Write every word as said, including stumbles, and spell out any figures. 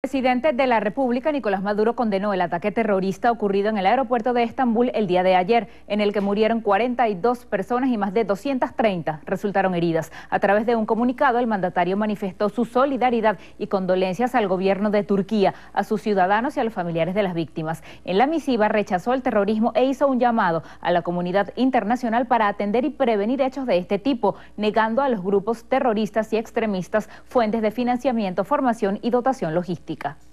El presidente de la República, Nicolás Maduro, condenó el ataque terrorista ocurrido en el aeropuerto de Estambul el día de ayer, en el que murieron cuarenta y dos personas y más de doscientas treinta resultaron heridas. A través de un comunicado, el mandatario manifestó su solidaridad y condolencias al gobierno de Turquía, a sus ciudadanos y a los familiares de las víctimas. En la misiva rechazó el terrorismo e hizo un llamado a la comunidad internacional para atender y prevenir hechos de este tipo, negando a los grupos terroristas y extremistas fuentes de financiamiento, formación y dotación logística.